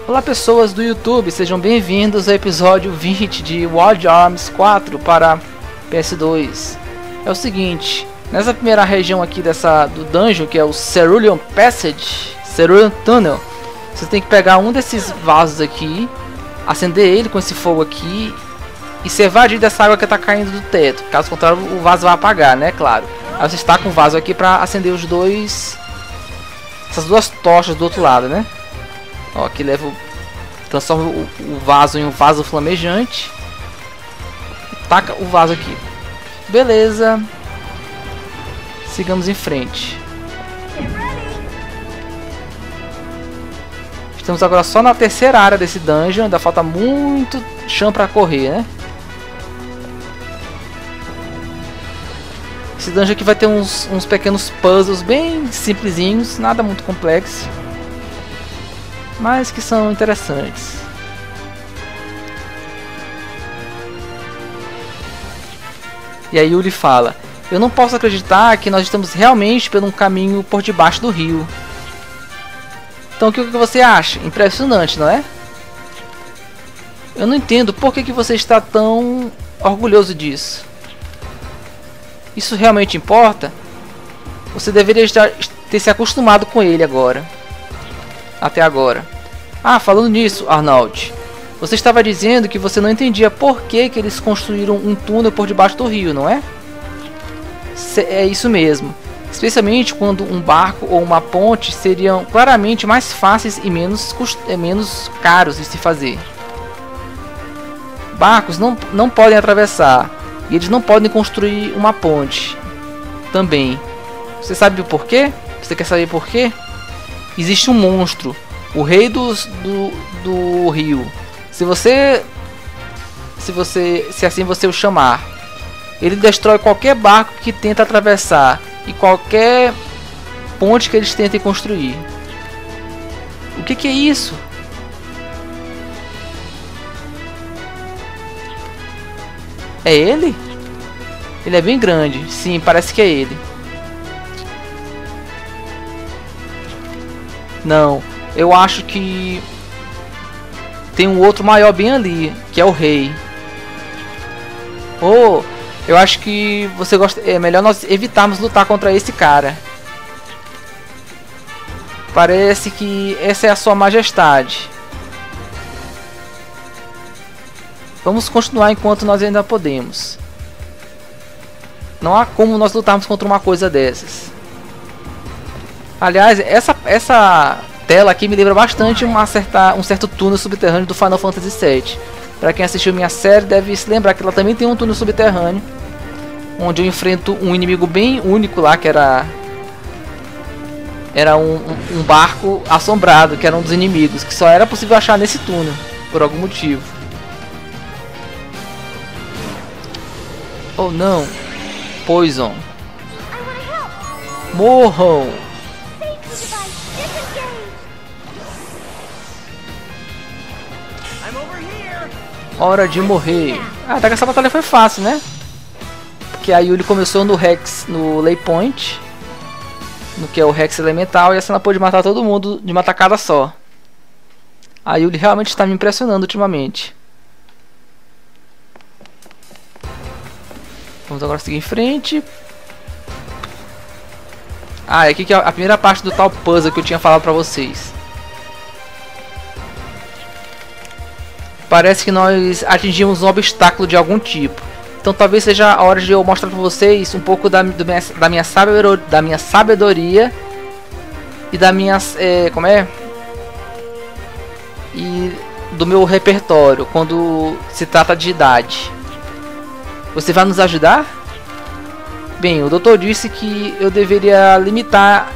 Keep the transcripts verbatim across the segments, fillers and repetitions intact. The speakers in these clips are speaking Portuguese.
Olá pessoas do YouTube, sejam bem-vindos ao episódio vinte de Wild Arms quatro para P S dois. É o seguinte, nessa primeira região aqui dessa, do dungeon, que é o Cerulean Passage, Cerulean Tunnel, você tem que pegar um desses vasos aqui, acender ele com esse fogo aqui e se evadir dessa água que está caindo do teto. Caso contrário, o vaso vai apagar, né? Claro. Aí você está com o vaso aqui para acender os dois, essas duas tochas do outro lado, né? Ó, aqui leva o, transforma o, o vaso em um vaso flamejante. Taca o vaso aqui. Beleza. Sigamos em frente. Estamos agora só na terceira área desse dungeon. Ainda falta muito chão para correr, né? Esse dungeon aqui vai ter uns, uns pequenos puzzles bem simplesinhos, nada muito complexo, mas que são interessantes. E aí Yuli fala: eu não posso acreditar que nós estamos realmente por um caminho por debaixo do rio. Então o que você acha? Impressionante, não é? Eu não entendo por que, que você está tão orgulhoso disso. Isso realmente importa? Você deveria estar, ter se acostumado com ele agora. Até agora. Ah, falando nisso, Arnold, você estava dizendo que você não entendia por que, que eles construíram um túnel por debaixo do rio, não é? É isso mesmo. Especialmente quando um barco ou uma ponte seriam claramente mais fáceis e menos, cust... menos caros de se fazer. Barcos não, não podem atravessar. E eles não podem construir uma ponte também. Você sabe o porquê? Você quer saber por quê? Existe um monstro, o rei dos, do, do rio. Se você, se você, se assim você o chamar, ele destrói qualquer barco que tenta atravessar e qualquer ponte que eles tentem construir. O que, que é isso? É ele? Ele é bem grande. Sim, parece que é ele. Não, eu acho que tem um outro maior bem ali, que é o rei. Oh, eu acho que você gosta. É melhor nós evitarmos lutar contra esse cara. Parece que essa é a sua majestade. Vamos continuar enquanto nós ainda podemos. Não há como nós lutarmos contra uma coisa dessas. Aliás, essa, essa tela aqui me lembra bastante uma certa, um certo túnel subterrâneo do Final Fantasy sete. Para quem assistiu minha série deve se lembrar que ela também tem um túnel subterrâneo, onde eu enfrento um inimigo bem único lá, que era era um, um, um barco assombrado, que era um dos inimigos, que só era possível achar nesse túnel, por algum motivo. Oh não! Poison! Morram! Hora de morrer! Ah, até que essa batalha foi fácil, né? Porque a Yuli começou no Rex, no Lay Point, no que é o Rex Elemental, e assim ela pôde matar todo mundo de uma tacada só. A Yuli realmente está me impressionando ultimamente. Vamos agora seguir em frente. Ah, é aqui que é a primeira parte do tal puzzle que eu tinha falado pra vocês. Parece que nós atingimos um obstáculo de algum tipo. Então talvez seja a hora de eu mostrar pra vocês um pouco da, do minha, da, minha, sabedoria, da minha sabedoria e da minha... É, como é? E do meu repertório quando se trata de idade. Você vai nos ajudar? Bem, o doutor disse que eu deveria limitar...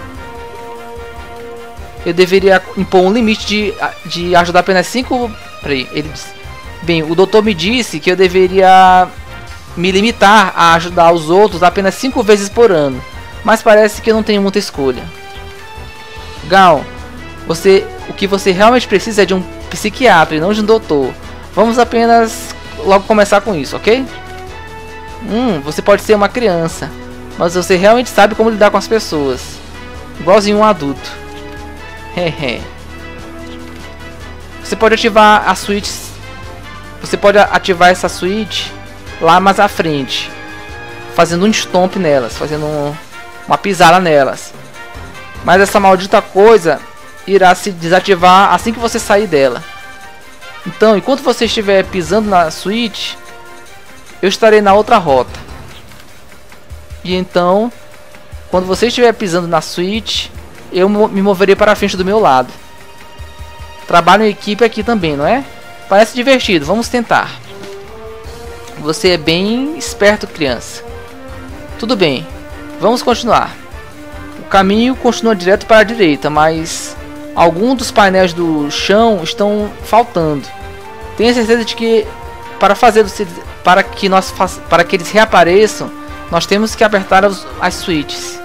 Eu deveria impor um limite de, de ajudar apenas cinco... Peraí, ele disse... Bem, o doutor me disse que eu deveria me limitar a ajudar os outros apenas cinco vezes por ano. Mas parece que eu não tenho muita escolha. Gal, você, o que você realmente precisa é de um psiquiatra e não de um doutor. Vamos apenas logo começar com isso, ok? Hum, você pode ser uma criança, mas você realmente sabe como lidar com as pessoas. Igualzinho um adulto. Hehe. Você pode ativar a switch. Você pode ativar essa switch lá mais à frente, fazendo um stomp nelas, fazendo um, uma pisada nelas. Mas essa maldita coisa irá se desativar assim que você sair dela. Então, enquanto você estiver pisando na switch, eu estarei na outra rota. E então, quando você estiver pisando na switch, eu me moverei para a frente do meu lado. Trabalho em equipe aqui também, não é? Parece divertido, vamos tentar. Você é bem esperto, criança. Tudo bem, vamos continuar. O caminho continua direto para a direita, mas alguns dos painéis do chão estão faltando. Tenho certeza de que para fazer para que nós para que eles reapareçam, nós temos que apertar as, as switches.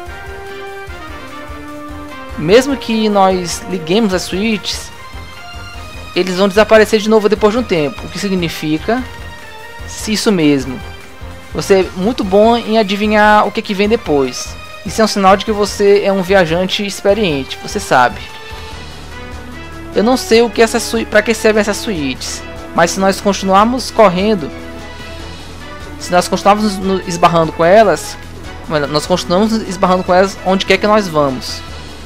Mesmo que nós liguemos as switches, eles vão desaparecer de novo depois de um tempo. O que significa isso mesmo. Você é muito bom em adivinhar o que, que vem depois. Isso é um sinal de que você é um viajante experiente. Você sabe. Eu não sei o que essa para que servem essas switches, mas se nós continuarmos correndo, se nós continuarmos nos esbarrando com elas, nós continuamos esbarrando com elas onde quer que nós vamos.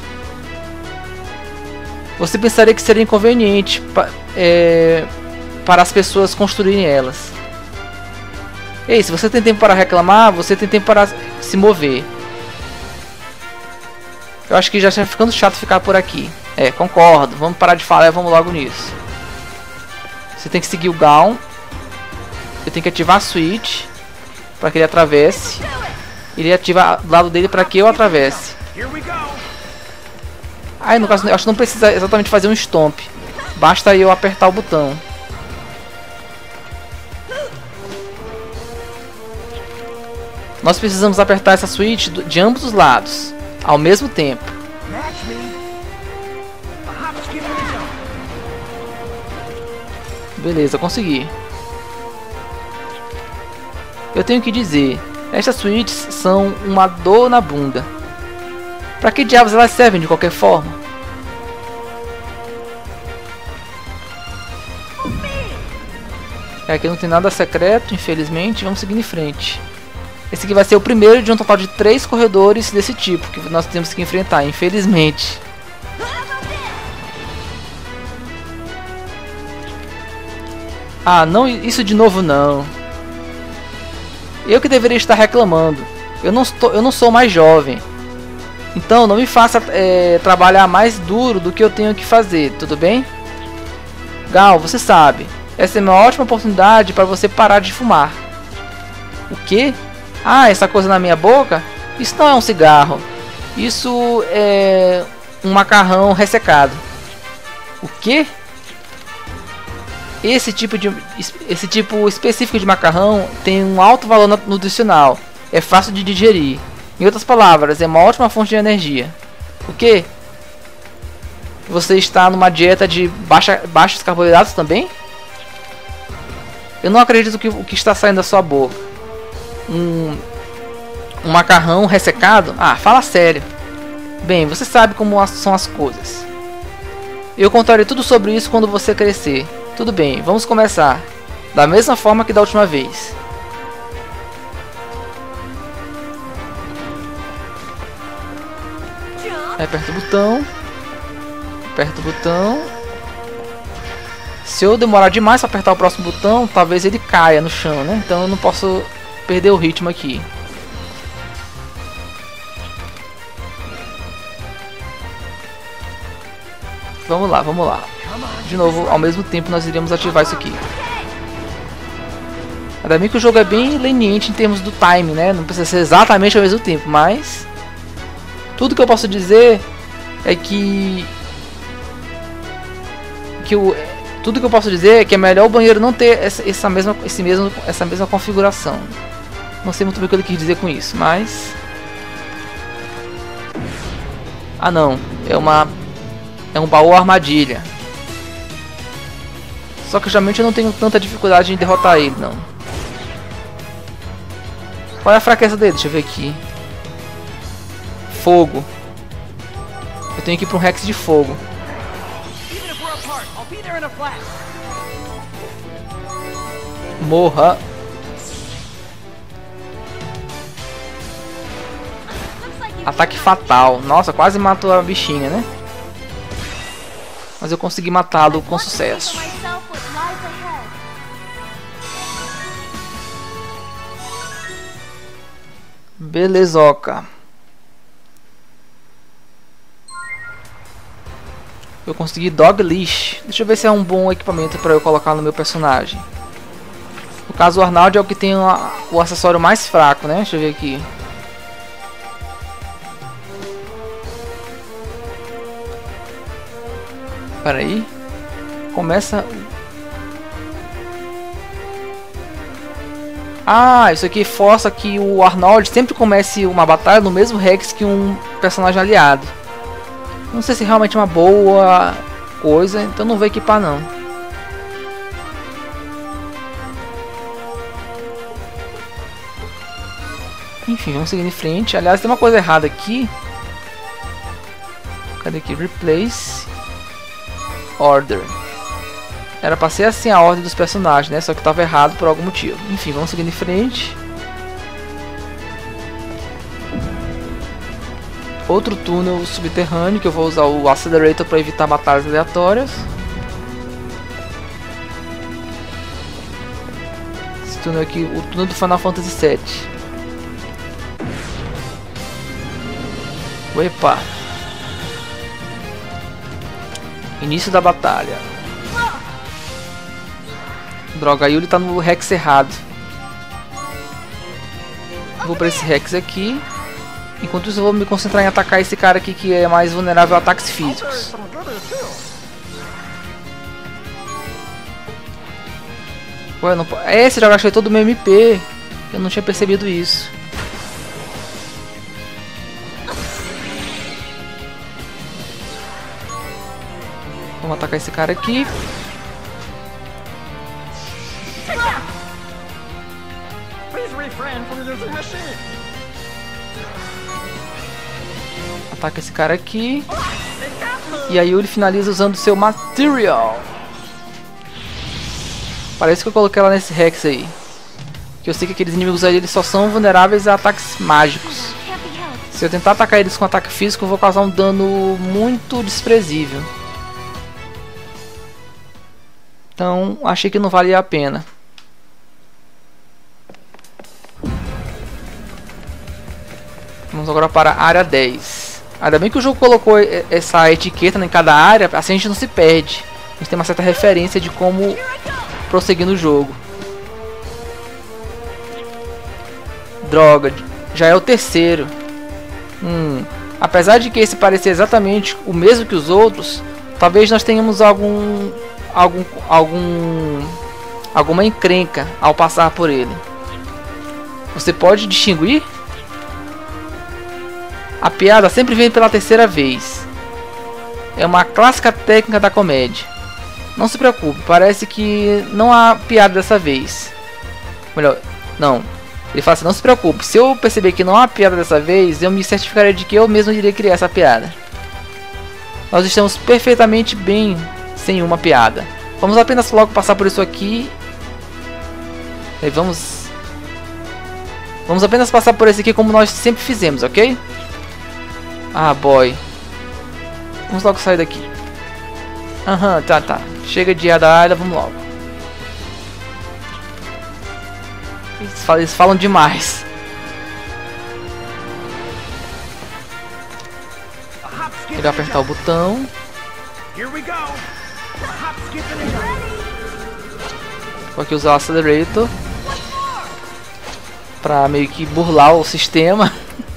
Você pensaria que seria inconveniente pa, é, para as pessoas construírem elas. Ei, se você tem tempo para reclamar, você tem tempo para se mover. Eu acho que já está ficando chato ficar por aqui. É, concordo. Vamos parar de falar e vamos logo nisso. Você tem que seguir o Gaon. Eu tenho que ativar a switch para que ele atravesse. Ele ativa do lado dele para que eu atravesse. Aí no caso, eu acho que não precisa exatamente fazer um stomp. Basta eu apertar o botão. Nós precisamos apertar essa switch de ambos os lados, ao mesmo tempo. Beleza, consegui. Eu tenho que dizer, estas switches são uma dor na bunda. Pra que diabos elas servem de qualquer forma? Aqui não tem nada secreto, infelizmente. Vamos seguir em frente. Esse aqui vai ser o primeiro de um total de três corredores desse tipo que nós temos que enfrentar, infelizmente. Ah, não, isso de novo não. Eu que deveria estar reclamando. Eu não, estou, eu não sou mais jovem. Então não me faça é, trabalhar mais duro do que eu tenho que fazer, tudo bem? Gal, você sabe, essa é uma ótima oportunidade para você parar de fumar. O quê? Ah, essa coisa na minha boca? Isso não é um cigarro. Isso é um macarrão ressecado. O quê? Esse tipo de esse tipo específico de macarrão tem um alto valor nutricional. É fácil de digerir. Em outras palavras, é uma ótima fonte de energia. O quê? Você está numa dieta de baixa, baixos carboidratos também? Eu não acredito que o que está saindo da sua boca. Um, um macarrão ressecado? Ah, fala sério. Bem, você sabe como são as coisas. Eu contarei tudo sobre isso quando você crescer. Tudo bem, vamos começar. Da mesma forma que da última vez. Aperta o botão. Aperta o botão. Se eu demorar demais para apertar o próximo botão, talvez ele caia no chão, né? Então eu não posso perder o ritmo aqui. Vamos lá, vamos lá. De novo, ao mesmo tempo nós iremos ativar isso aqui. Ainda bem que o jogo é bem leniente em termos do time, né? Não precisa ser exatamente ao mesmo tempo, mas tudo que eu posso dizer é que que o tudo que eu posso dizer é que é melhor o banheiro não ter essa, essa mesma esse mesmo essa mesma configuração. Não sei muito bem o que ele quis dizer com isso, mas ah não, é uma é um baú armadilha. Só que geralmente eu não tenho tanta dificuldade em derrotar ele, não. Qual é a fraqueza dele? Deixa eu ver aqui. Fogo. Eu tenho que ir para um Rex de fogo. Morra. Ataque fatal. Nossa, quase matou a bichinha, né? Mas eu consegui matá-lo com sucesso. Belezoca. Eu consegui Dog Leash. Deixa eu ver se é um bom equipamento para eu colocar no meu personagem. No caso, o Arnold é o que tem uma, o acessório mais fraco, né? Deixa eu ver aqui. Espera aí. Começa... Ah, isso aqui força que o Arnold sempre comece uma batalha no mesmo Rex que um personagem aliado. Não sei se realmente é uma boa coisa, então não vou equipar não. Enfim, vamos seguir em frente. Aliás, tem uma coisa errada aqui. Cadê aqui? Replace Order. Era pra ser assim a ordem dos personagens, né? Só que tava errado por algum motivo. Enfim, vamos seguir em frente. Outro túnel subterrâneo que eu vou usar o Accelerator para evitar batalhas aleatórias. Esse túnel aqui, o túnel do Final Fantasy sete. Opa! Início da batalha. Droga, a Yuli tá no Rex errado. Vou para esse Rex aqui. Enquanto isso eu vou me concentrar em atacar esse cara aqui que é mais vulnerável a ataques físicos. Ué, não... É, esse já gastei todo o meu M P. Eu não tinha percebido isso. Vamos atacar esse cara aqui. Ataca esse cara aqui. E aí ele finaliza usando seu Material. Parece que eu coloquei ela nesse Rex aí. Que eu sei que aqueles inimigos aí eles só são vulneráveis a ataques mágicos. Se eu tentar atacar eles com ataque físico, eu vou causar um dano muito desprezível. Então, achei que não valia a pena. Vamos agora para a área dez. Ainda bem que o jogo colocou essa etiqueta em cada área, assim a gente não se perde. A gente tem uma certa referência de como prosseguir no jogo. Droga, já é o terceiro. Hum, apesar de que esse parecer exatamente o mesmo que os outros, talvez nós tenhamos algum, algum, algum, alguma encrenca ao passar por ele. Você pode distinguir? A piada sempre vem pela terceira vez. É uma clássica técnica da comédia. Não se preocupe, parece que não há piada dessa vez. Melhor, não. Ele fala assim, não se preocupe, se eu perceber que não há piada dessa vez, eu me certificarei de que eu mesmo iria criar essa piada. Nós estamos perfeitamente bem sem uma piada. Vamos apenas logo passar por isso aqui. E vamos... Vamos apenas passar por esse aqui como nós sempre fizemos, ok? Ah, boy. Vamos logo sair daqui. Aham, uhum, tá, tá. Chega de Ada, vamos logo. Eles falam, eles falam demais. Ele vai apertar o botão. Vou aqui usar o Accelerator pra meio que burlar o sistema.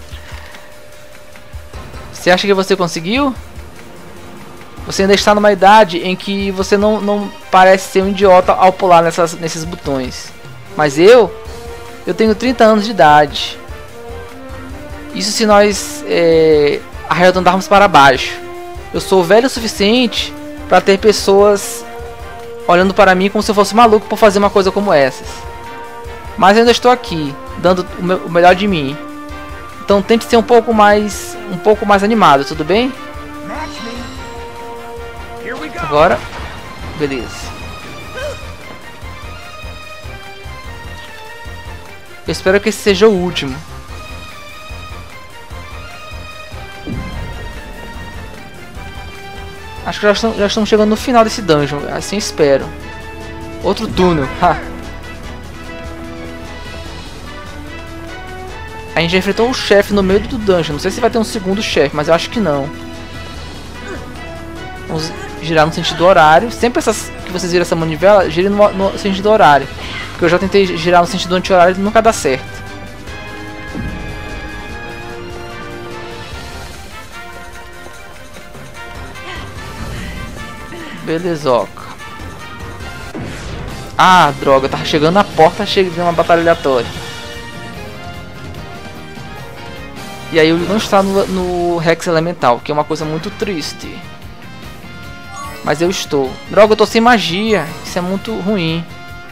Você acha que você conseguiu? Você ainda está numa idade em que você não, não parece ser um idiota ao pular nessas, nesses botões. Mas eu, eu tenho trinta anos de idade. Isso se nós é, arredondarmos para baixo. Eu sou velho o suficiente para ter pessoas olhando para mim como se eu fosse maluco por fazer uma coisa como essas. Mas eu ainda estou aqui, dando o, meu, o melhor de mim. Então tente ser um pouco mais, um pouco mais animado, tudo bem? Agora, Beleza. Eu espero que esse seja o último. Acho que já estamos, já estamos chegando no final desse dungeon. Assim espero. Outro túnel. Ha. A gente já enfrentou o chefe no meio do dungeon. Não sei se vai ter um segundo chefe, mas eu acho que não. Vamos girar no sentido horário. Sempre essas que vocês viram essa manivela, gire no, no sentido horário. Porque eu já tentei girar no sentido anti-horário e nunca dá certo. Belezoca. Ah, droga, tava chegando na porta, chega de uma batalha aleatória. E aí ele não está no, no Rex Elemental, que é uma coisa muito triste. Mas eu estou. Droga, eu tô sem magia. Isso é muito ruim.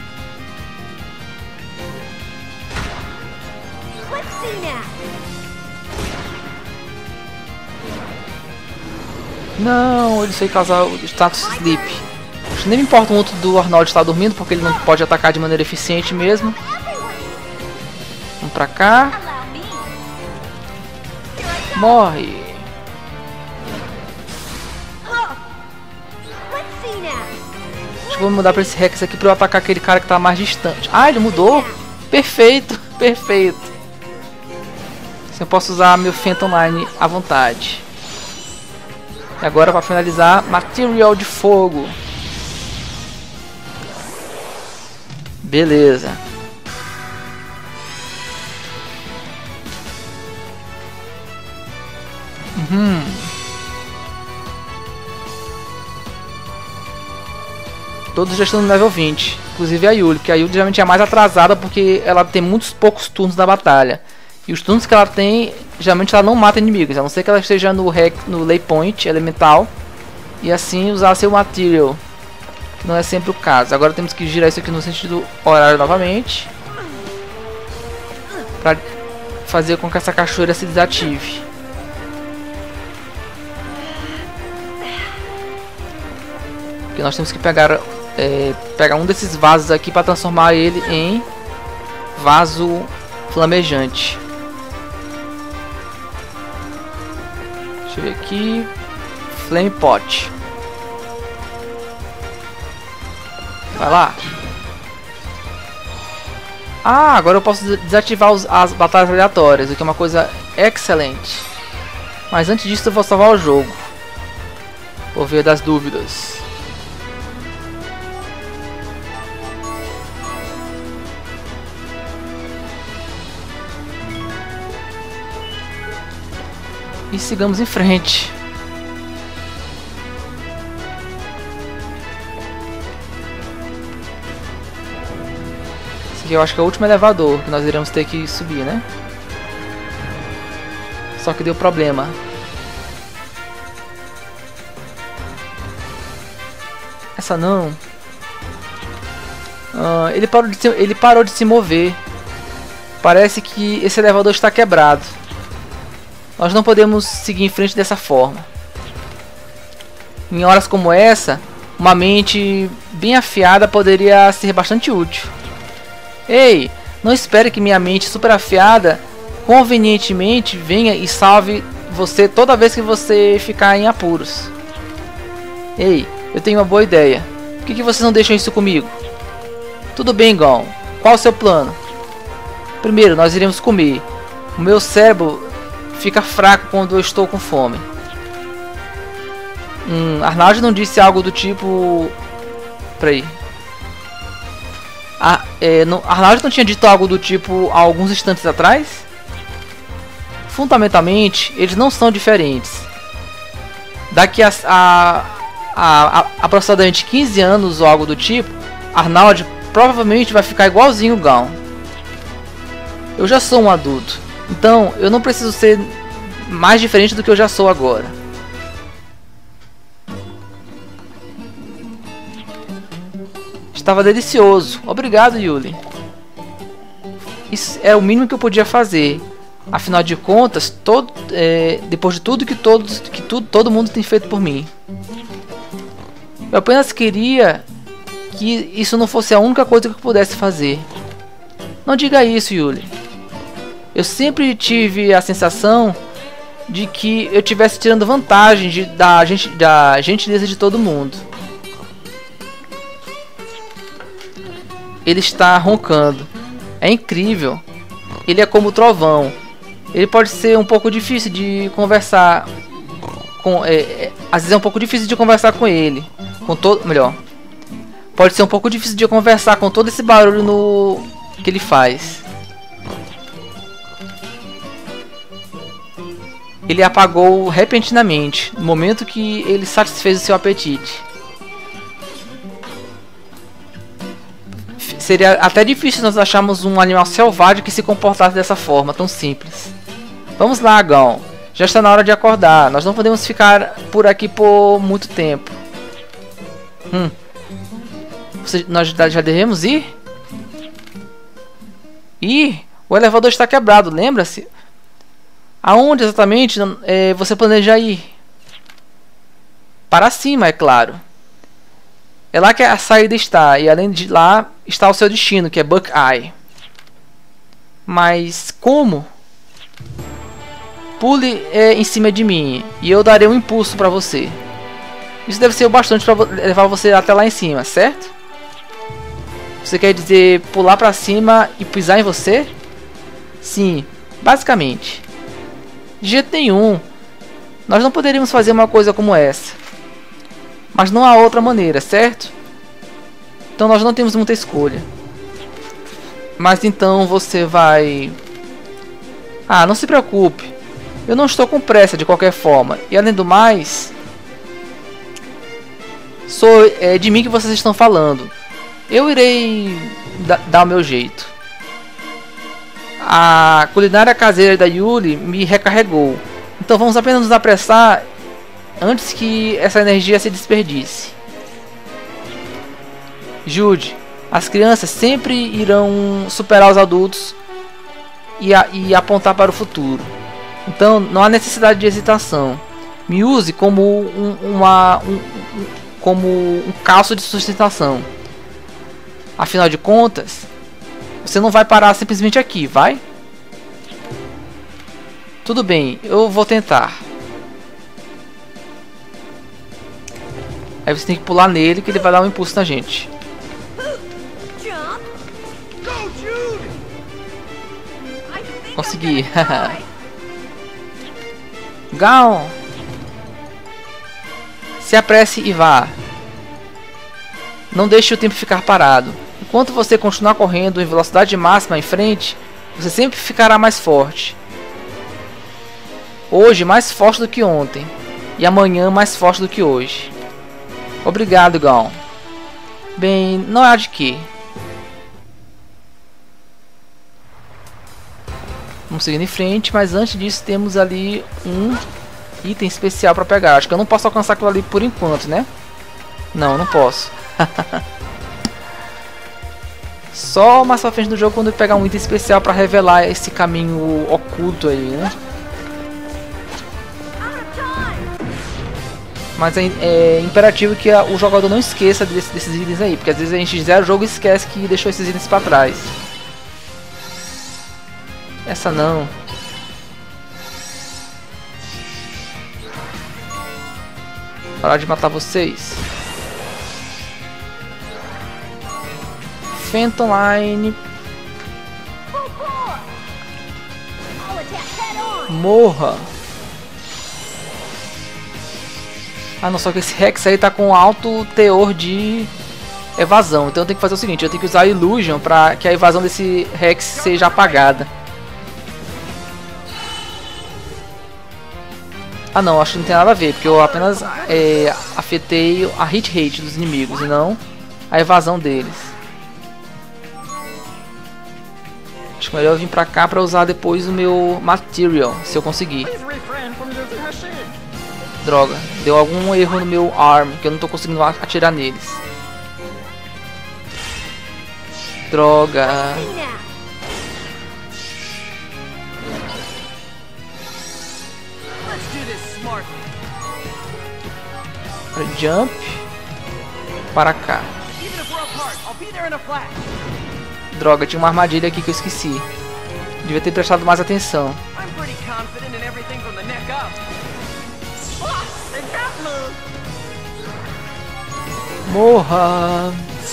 Não, ele sei causar o status sleep. Acho que nem me importa muito do Arnold estar dormindo, porque ele não pode atacar de maneira eficiente mesmo. Vamos pra cá. Morre. Acho que vou mudar pra esse Rex aqui pra eu atacar aquele cara que tá mais distante. Ah, ele mudou? Perfeito, perfeito. Assim eu posso usar meu Phantom Line à vontade. E agora para finalizar, Material de Fogo. Beleza. Uhum. Todos já estão no level vinte. Inclusive a Yuli, que a Yuli geralmente é mais atrasada porque ela tem muitos poucos turnos na batalha. E os turnos que ela tem, geralmente ela não mata inimigos, a não ser que ela esteja no, rec, no Lay Point elemental. E assim usar seu Material, que não é sempre o caso. Agora temos que girar isso aqui no sentido horário novamente, para fazer com que essa cachoeira se desative. Porque nós temos que pegar, é, pegar um desses vasos aqui para transformar ele em vaso flamejante. Deixa eu ver aqui. Flame Pot. Vai lá. Ah, agora eu posso desativar os, as batalhas aleatórias, o que é uma coisa excelente. Mas antes disso eu vou salvar o jogo. Por via das dúvidas. E sigamos em frente. Esse aqui eu acho que é o último elevador que nós iremos ter que subir, né? Só que deu problema. Essa não. Ah, ele, parou de se, ele parou de se mover. Parece que esse elevador está quebrado. Nós não podemos seguir em frente dessa forma. Em horas como essa, uma mente bem afiada poderia ser bastante útil. Ei, não espere que minha mente super afiada convenientemente venha e salve você toda vez que você ficar em apuros. Ei, eu tenho uma boa ideia. Por que, que vocês não deixam isso comigo? Tudo bem, Gon. Qual o seu plano? Primeiro, nós iremos comer. O meu cérebro fica fraco quando eu estou com fome. Hum, Arnold não disse algo do tipo... Peraí. Ah, é, não, Arnold não tinha dito algo do tipo há alguns instantes atrás? Fundamentalmente, eles não são diferentes. Daqui a, a, a, a aproximadamente quinze anos ou algo do tipo, Arnold provavelmente vai ficar igualzinho o Gon. Eu já sou um adulto. Então, eu não preciso ser mais diferente do que eu já sou agora. Estava delicioso. Obrigado, Yuli. Isso é o mínimo que eu podia fazer. Afinal de contas, todo, é, depois de tudo que, todos, que tudo, todo mundo tem feito por mim. Eu apenas queria que isso não fosse a única coisa que eu pudesse fazer. Não diga isso, Yuli. Eu sempre tive a sensação de que eu estivesse tirando vantagem de, da, gente, da gentileza de todo mundo. Ele está roncando. É incrível. Ele é como o trovão. Ele pode ser um pouco difícil de conversar com. É, é, às vezes é um pouco difícil de conversar com ele. Com todo, melhor. Pode ser um pouco difícil de conversar com todo esse barulho no que ele faz. Ele apagou repentinamente no momento que ele satisfez o seu apetite. Seria até difícil nós acharmos um animal selvagem que se comportasse dessa forma, tão simples. Vamos lá, Gon. Já está na hora de acordar. Nós não podemos ficar por aqui por muito tempo. Hum. Você, nós já devemos ir? Ir? O elevador está quebrado, lembra-se? Aonde exatamente é, você planeja ir? Para cima, é claro. É lá que a saída está, e além de lá está o seu destino, que é Buckeye. Mas como? Pule é, em cima de mim, e eu darei um impulso para você. Isso deve ser o bastante para levar você até lá em cima, certo? Você quer dizer pular para cima e pisar em você? Sim, basicamente. De jeito nenhum. Nós não poderíamos fazer uma coisa como essa. Mas não há outra maneira, certo? Então nós não temos muita escolha. Mas então você vai... Ah, não se preocupe. Eu não estou com pressa de qualquer forma. E além do mais... Sou é, de mim que vocês estão falando. Eu irei da dar o meu jeito. A culinária caseira da Yuli me recarregou. Então vamos apenas nos apressar antes que essa energia se desperdice. Jude, as crianças sempre irão superar os adultos e, a, e apontar para o futuro. Então não há necessidade de hesitação. Me use como um, uma, um, um, como um calço de sustentação. Afinal de contas, você não vai parar simplesmente aqui, vai? Tudo bem, eu vou tentar. Aí você tem que pular nele que ele vai dar um impulso na gente. Consegui. Gon! Se apresse e vá. Não deixe o tempo ficar parado. Enquanto você continuar correndo em velocidade máxima em frente, você sempre ficará mais forte. Hoje mais forte do que ontem. E amanhã mais forte do que hoje. Obrigado, Gon. Bem, não há de quê. Vamos seguindo em frente, mas antes disso temos ali um item especial para pegar. Acho que eu não posso alcançar aquilo ali por enquanto, né? Não, não posso. Só mais pra frente do jogo quando eu pegar um item especial para revelar esse caminho oculto aí, né? Mas é, é imperativo que a, o jogador não esqueça desse, desses itens aí, porque às vezes a gente zera o jogo e esquece que deixou esses itens para trás. Essa não. Parar de matar vocês. Phantom Line. Morra. Ah, não, só que esse Rex aí tá com alto teor de evasão. Então eu tenho que fazer o seguinte, eu tenho que usar a Illusion para que a evasão desse Rex seja apagada. Ah não, acho que não tem nada a ver, porque eu apenas é, afetei a hit rate dos inimigos e não a evasão deles. Acho melhor eu vir pra cá pra usar depois o meu material, se eu conseguir. Droga, deu algum erro no meu arm, que eu não tô conseguindo atirar neles. Droga. Jump. para cá. Droga, tinha uma armadilha aqui que eu esqueci. Devia ter prestado mais atenção. Morra!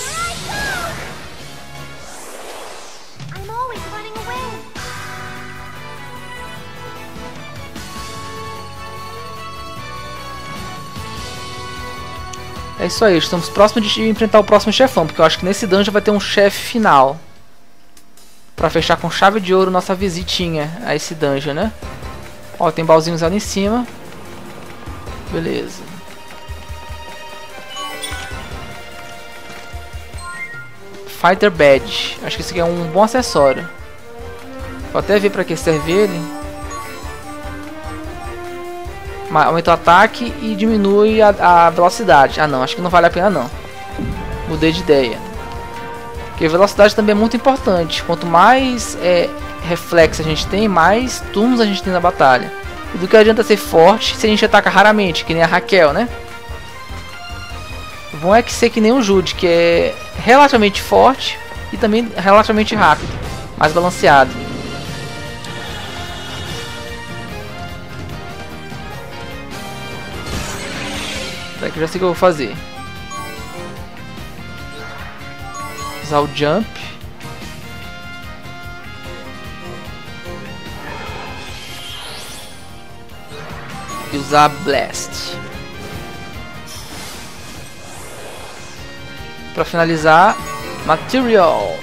É isso aí, estamos próximos de enfrentar o próximo chefão, porque eu acho que nesse dungeon vai ter um chefe final. Pra fechar com chave de ouro nossa visitinha a esse dungeon, né? Ó, tem baúzinhos ali em cima. Beleza. Fighter Badge. Acho que esse aqui é um bom acessório. Vou até ver pra que serve ele. Aumenta o ataque e diminui a, a velocidade. Ah não, acho que não vale a pena não. Mudei de ideia. Porque velocidade também é muito importante. Quanto mais é, reflexo a gente tem, mais turnos a gente tem na batalha. E do que adianta ser forte se a gente ataca raramente, que nem a Raquel, né? O bom é que ser que nem o Jude, que é relativamente forte e também relativamente rápido, mais balanceado. Será que eu já sei o que eu vou fazer? Usar o jump. E usar blast. Para finalizar, material.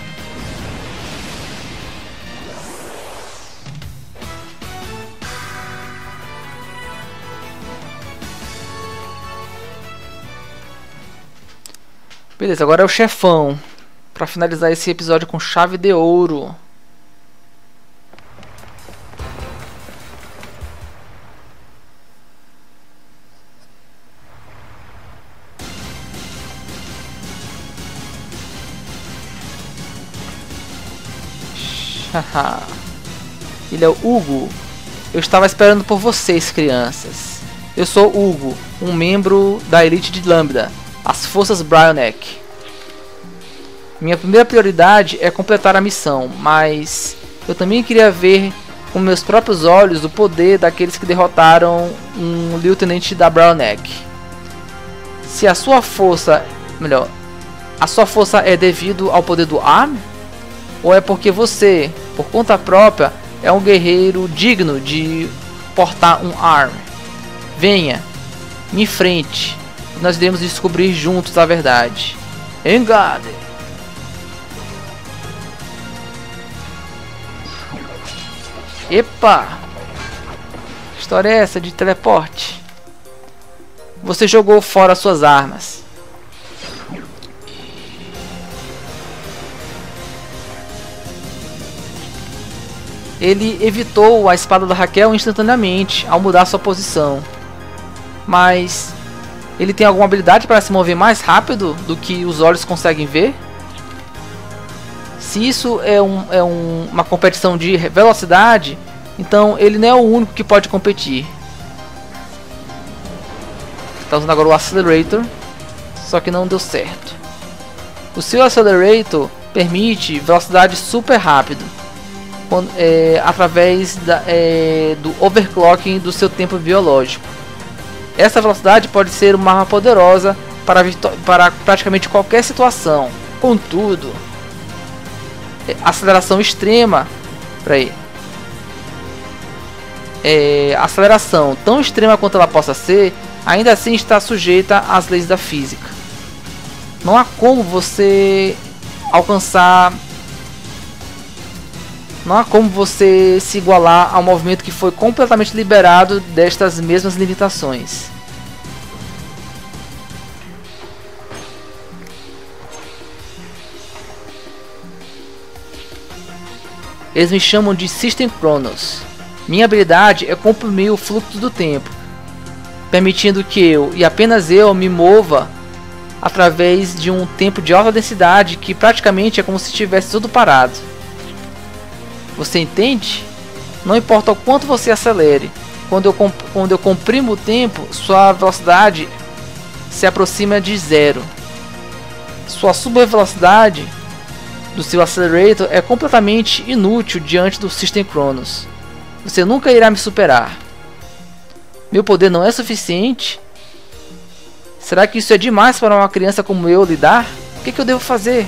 Beleza, agora é o chefão. Para finalizar esse episódio com chave de ouro. Ele é o Hugo. Eu estava esperando por vocês, crianças. Eu sou Hugo, um membro da elite de Lambda, as forças Brionek. Minha primeira prioridade é completar a missão, mas eu também queria ver com meus próprios olhos o poder daqueles que derrotaram um lieutenant da Brionek. Se a sua força, melhor, a sua força é devido ao poder do Arm? Ou é porque você, por conta própria, é um guerreiro digno de portar um Arm? Venha, me enfrente, e nós iremos descobrir juntos a verdade. Engade! Epa! Que história é essa de teleporte? Você jogou fora suas armas. Ele evitou a espada da Raquel instantaneamente ao mudar sua posição. Mas ele tem alguma habilidade para se mover mais rápido do que os olhos conseguem ver? Se isso é, um, é um, uma competição de velocidade, então ele não é o único que pode competir. Está usando agora o Accelerator, só que não deu certo. O seu Accelerator permite velocidade super rápido. É, através da, é, do overclocking do seu tempo biológico. Essa velocidade pode ser uma arma poderosa para, para praticamente qualquer situação. Contudo, é, aceleração extrema para aí, é, aceleração tão extrema quanto ela possa ser, ainda assim está sujeita às leis da física. Não há como você alcançar Não há como você se igualar ao movimento que foi completamente liberado destas mesmas limitações. Eles me chamam de System Chronos. Minha habilidade é comprimir o fluxo do tempo, permitindo que eu, e apenas eu, me mova através de um tempo de alta densidade que praticamente é como se estivesse tudo parado. Você entende? Não importa o quanto você acelere, quando eu, comp quando eu comprimo o tempo, sua velocidade se aproxima de zero. Sua super velocidade do seu Accelerator é completamente inútil diante do System Chronos. Você nunca irá me superar. Meu poder não é suficiente? Será que isso é demais para uma criança como eu lidar? O que, que eu devo fazer?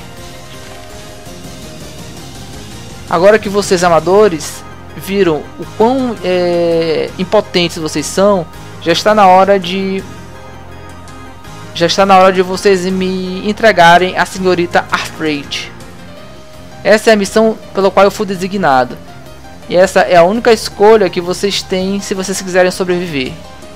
Agora que vocês amadores viram o quão é, impotentes vocês são, já está na hora de já está na hora de vocês me entregarem a senhorita Afraid. Essa é a missão pela qual eu fui designado, e essa é a única escolha que vocês têm se vocês quiserem sobreviver.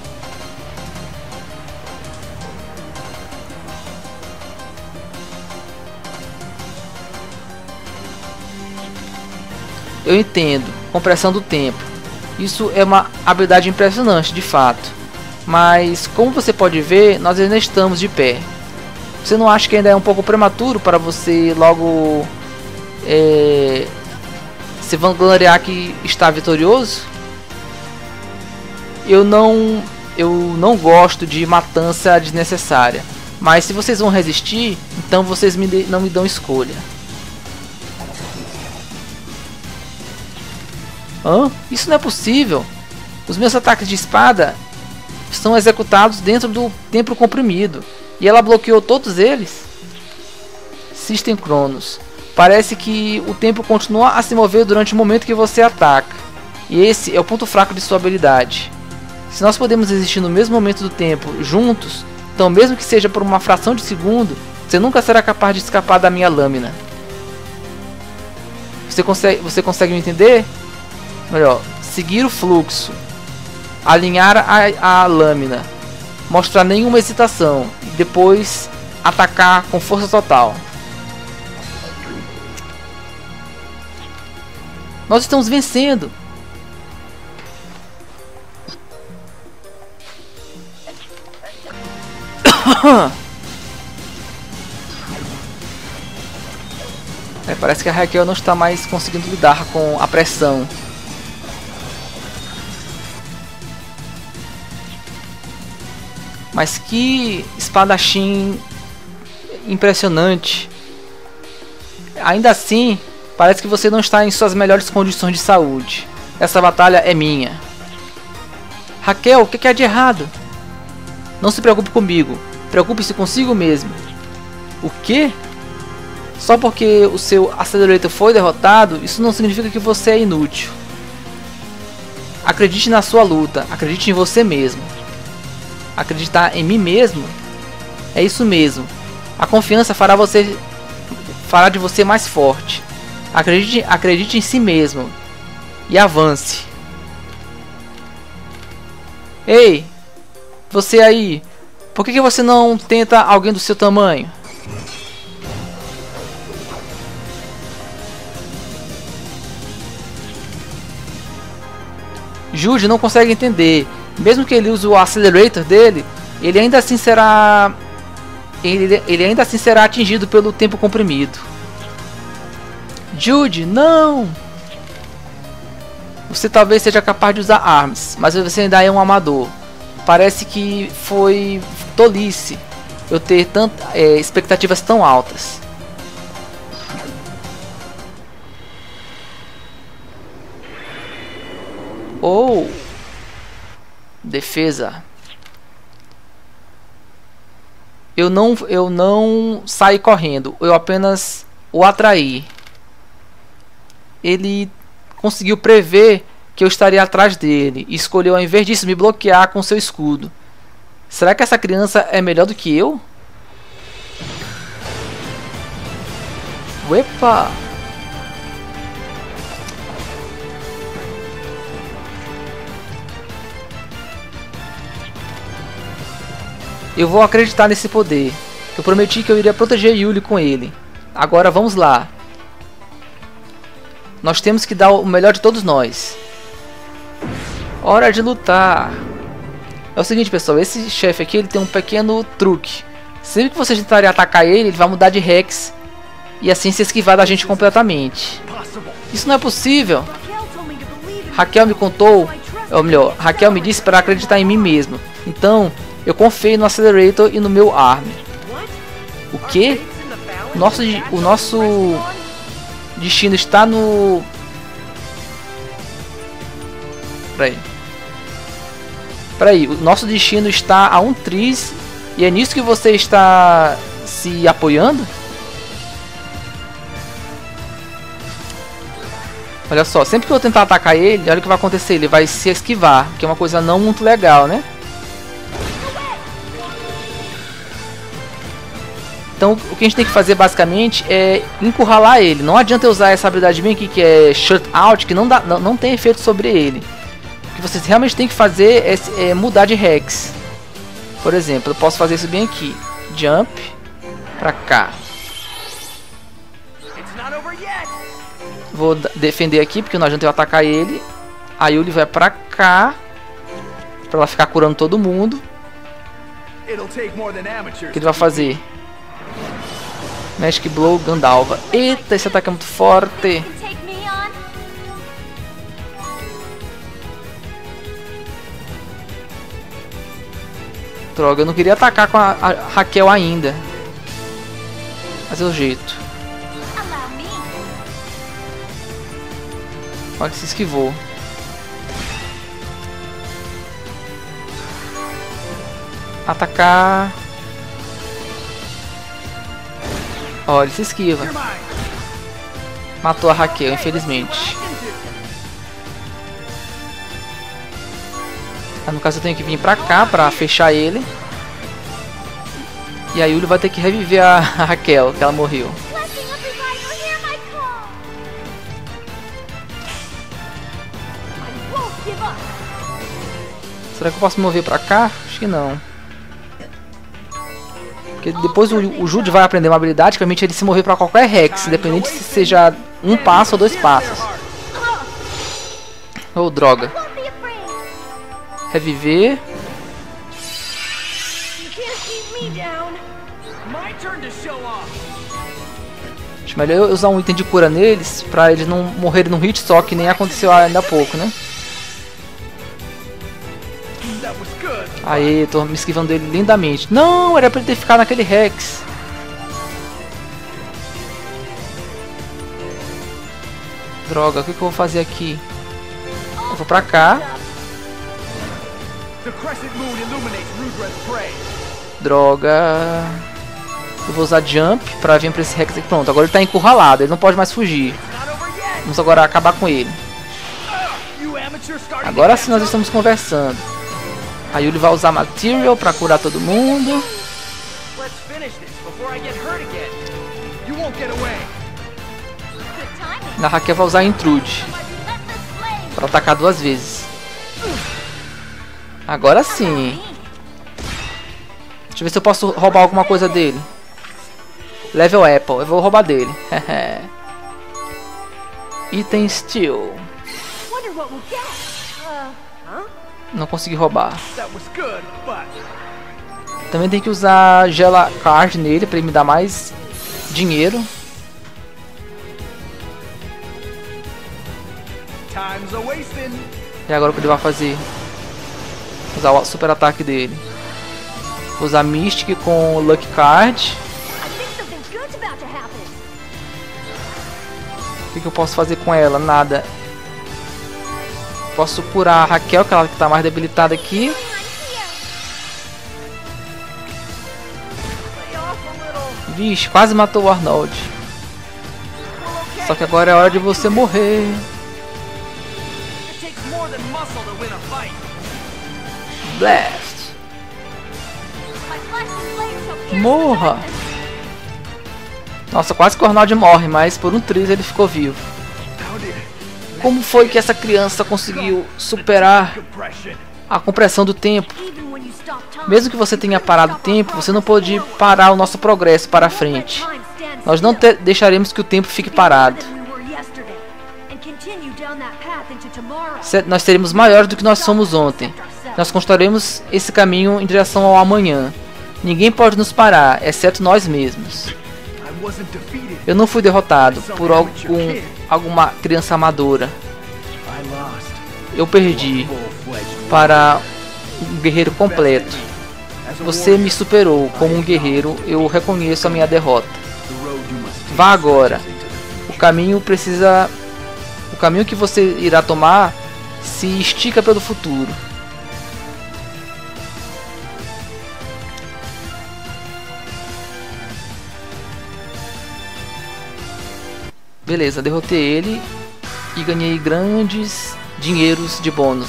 Eu entendo, compressão do tempo. Isso é uma habilidade impressionante, de fato. Mas, como você pode ver, nós ainda estamos de pé. Você não acha que ainda é um pouco prematuro para você logo é, se vangloriar que está vitorioso? Eu não, eu não gosto de matança desnecessária. Mas se vocês vão resistir, então vocês me de, não me dão escolha. Hã? Isso não é possível. Os meus ataques de espada são executados dentro do tempo comprimido. E ela bloqueou todos eles? System Chronos. Parece que o tempo continua a se mover durante o momento que você ataca. E esse é o ponto fraco de sua habilidade. Se nós podemos existir no mesmo momento do tempo, juntos, então mesmo que seja por uma fração de segundo, você nunca será capaz de escapar da minha lâmina. Você consegue, você consegue me entender? Melhor, seguir o fluxo, alinhar a, a lâmina, mostrar nenhuma hesitação e depois atacar com força total. Nós estamos vencendo. É, parece que a Raquel não está mais conseguindo lidar com a pressão. Mas que espadachim impressionante. Ainda assim, parece que você não está em suas melhores condições de saúde. Essa batalha é minha. Raquel, o que há de errado? Não se preocupe comigo. Preocupe-se consigo mesmo. O quê? Só porque o seu Accelerator foi derrotado, isso não significa que você é inútil. Acredite na sua luta. Acredite em você mesmo. Acreditar em mim mesmo? É isso mesmo. A confiança fará você fará de você mais forte. Acredite, acredite em si mesmo e avance. Ei, você aí, por que, que você não tenta alguém do seu tamanho? Jude não consegue entender. Mesmo que ele use o Accelerator dele, ele ainda assim será ele, ele ainda assim será atingido pelo tempo comprimido. Jude, não! Você talvez seja capaz de usar armas, mas você ainda é um amador. Parece que foi tolice eu ter tant, é, expectativas tão altas. Ou defesa. Eu não, eu não saí correndo, eu apenas o atraí. Ele conseguiu prever que eu estaria atrás dele e escolheu, ao invés disso, me bloquear com seu escudo. Será que essa criança é melhor do que eu? Uepa! Eu vou acreditar nesse poder. Eu prometi que eu iria proteger Yuli com ele. Agora vamos lá. Nós temos que dar o melhor de todos nós. Hora de lutar. É o seguinte, pessoal. Esse chefe aqui, ele tem um pequeno truque. Sempre que vocês tentarem atacar ele, ele vai mudar de Rex. E assim se esquivar da gente completamente. Isso não é possível. Raquel me contou... Ou melhor, Raquel me disse para acreditar em mim mesmo. Então... eu confiei no Accelerator e no meu Arm. O que? Nosso, o nosso destino está no... Peraí. Peraí, o nosso destino está a um tris e é nisso que você está se apoiando? Olha só, sempre que eu tentar atacar ele, olha o que vai acontecer, ele vai se esquivar, que é uma coisa não muito legal, né? Então o que a gente tem que fazer basicamente é encurralar ele. Não adianta eu usar essa habilidade minha aqui que é Shut Out, que não, dá, não, não tem efeito sobre ele. O que vocês realmente tem que fazer é, é mudar de Hex. Por exemplo, eu posso fazer isso bem aqui. Jump pra cá. Vou defender aqui porque não adianta eu atacar ele. A Yuli vai pra cá pra ela ficar curando todo mundo. O que ele vai fazer? Magic Blow, Gandalva. Eita, esse ataque é muito forte. Droga, eu não queria atacar com a, a Raquel ainda. Mas é o jeito. Olha, se esquivou. Atacar. Olha, ele se esquiva. Matou a Raquel, infelizmente. Ah, no caso eu tenho que vir pra cá pra fechar ele. E a Yuli vai ter que reviver a Raquel, que ela morreu. Será que eu posso me mover pra cá? Acho que não. Porque depois o, o Jude vai aprender uma habilidade que permite ele se mover para qualquer Hex, independente se seja um passo ou dois passos. Oh, droga. Reviver. Acho melhor eu usar um item de cura neles, para eles não morrerem num hit só, que nem aconteceu ainda há pouco, né? Aê, tô me esquivando dele lindamente. Não, era pra ele ter ficado naquele Hex. Droga, o que, que eu vou fazer aqui? Eu vou pra cá. Droga. Eu vou usar Jump pra vir pra esse Hex aqui. Pronto, agora ele tá encurralado, ele não pode mais fugir. Vamos agora acabar com ele. Agora sim nós estamos conversando. A Yuli vai usar Material pra curar todo mundo. A Raquel vai usar Intrude pra atacar duas vezes. Agora sim. Deixa eu ver se eu posso roubar alguma coisa dele. Level Apple, eu vou roubar dele. Item Steel. Não consegui roubar. Também tem que usar Gela Card nele para ele me dar mais dinheiro. E agora o que ele vai fazer? Usar o super ataque dele. Usar Mystic com Lucky Card. O que, que eu posso fazer com ela? Nada. Posso curar a Raquel, que ela que tá mais debilitada aqui. Vixe, quase matou o Arnold. Só que agora é hora de você morrer. Blast. Morra. Nossa, quase que o Arnold morre, mas por um triz ele ficou vivo. Como foi que essa criança conseguiu superar a compressão do tempo? Mesmo que você tenha parado o tempo, você não pode parar o nosso progresso para frente. Nós não te deixaremos que o tempo fique parado. Nós seremos maiores do que nós somos ontem. Nós construiremos esse caminho em direção ao amanhã. Ninguém pode nos parar, exceto nós mesmos. Eu não fui derrotado por algum, alguma criança amadora. Eu perdi para um guerreiro completo. Você me superou como um guerreiro, eu reconheço a minha derrota. Vá agora. O caminho precisa... O caminho que você irá tomar se estica pelo futuro. Beleza, derrotei ele e ganhei grandes dinheiros de bônus.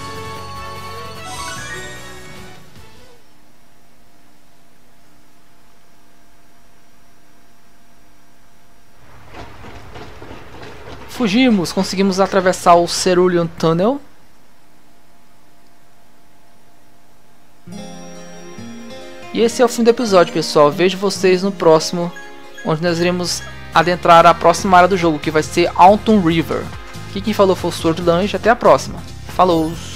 Fugimos, conseguimos atravessar o Cerulean Tunnel. E esse é o fim do episódio, pessoal. Vejo vocês no próximo, onde nós iremos adentrar a próxima área do jogo, que vai ser Autumn River. Aqui quem falou foi o Sword Lunge. Até a próxima. Falou!